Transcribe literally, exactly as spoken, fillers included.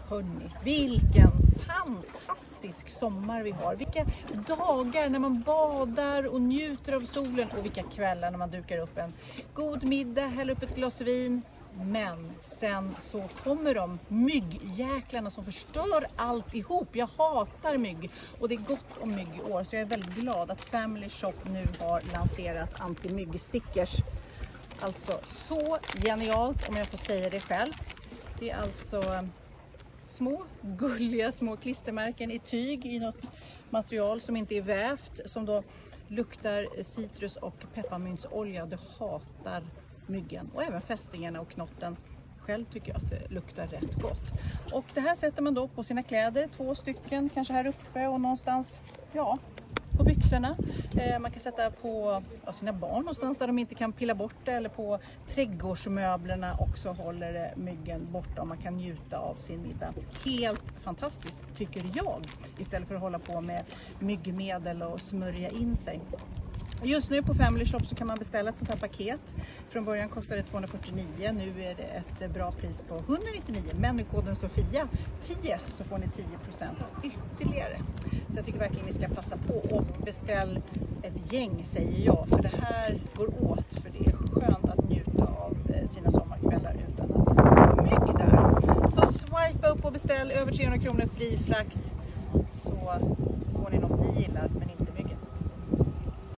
Hörrni, vilken fantastisk sommar vi har. Vilka dagar när man badar och njuter av solen och vilka kvällar när man dukar upp en god middag, häller upp ett glas vin. Men sen så kommer de myggjäklarna som förstör allt ihop. Jag hatar mygg och det är gott om mygg i år, så jag är väldigt glad att Family Shop nu har lanserat anti-myggstickers. Alltså så genialt om jag får säga det själv. Det är alltså små gulliga små klistermärken i tyg i något material som inte är vävt, som då luktar citrus och pepparmyntsolja. Det hatar myggen och även fästingarna och knotten. Själv tycker jag att det luktar rätt gott. Och det här sätter man då på sina kläder, två stycken kanske här uppe och någonstans, ja, på byxorna. Eh, man kan sätta på ja, sina barn någonstans där de inte kan pilla bort det, eller på trädgårdsmöblerna, och så håller det myggen borta och man kan njuta av sin middag. Helt fantastiskt tycker jag, istället för att hålla på med myggmedel och smörja in sig. Just nu på Family Shop så kan man beställa ett sånt här paket. Från början kostade det tvåhundrafyrtionio, nu är det ett bra pris på etthundranittionio. Men med koden Sofia tio så får ni tio procent ytterligare. Så jag tycker verkligen ni ska passa på och beställ ett gäng, säger jag. För det här går åt, för det är skönt att njuta av sina sommarkvällar utan att ha mygg där. Så swipa upp och beställ över trehundra kronor fri frakt, så får ni något ni gillar. Men